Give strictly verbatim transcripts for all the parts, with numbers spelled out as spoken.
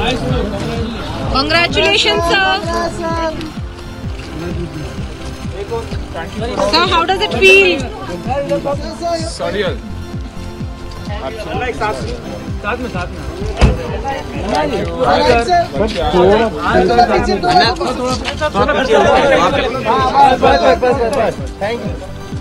Congratulations, sir. Sir, how does it feel? Surreal. साथ में साथ में थैंक यू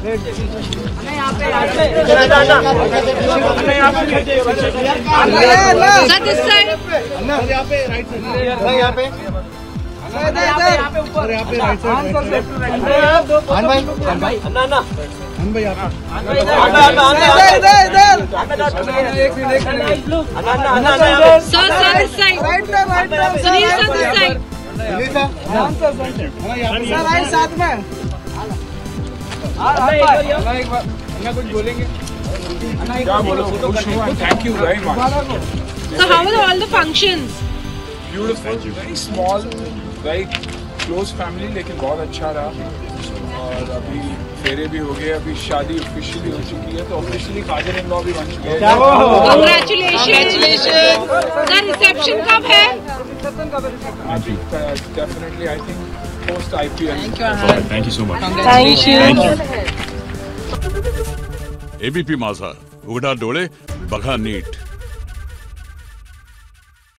कुछ बोलेंगे क्या बोलो thank you very much So how were all the functions? Beautiful, very small, very close family, लेकिन बहुत अच्छा रहा और अभी फेरे भी हो गए, अभी शादी ऑफिशियली हो चुकी है, तो ऑफिशियली फादर इन लॉ भी बन चुके हैं। Congratulations! The reception कब है? I think uh, definitely I think post I P L. Thank you. Thank you so much. Thank you. A B P Majha, उघडा डोळे बघा नीट.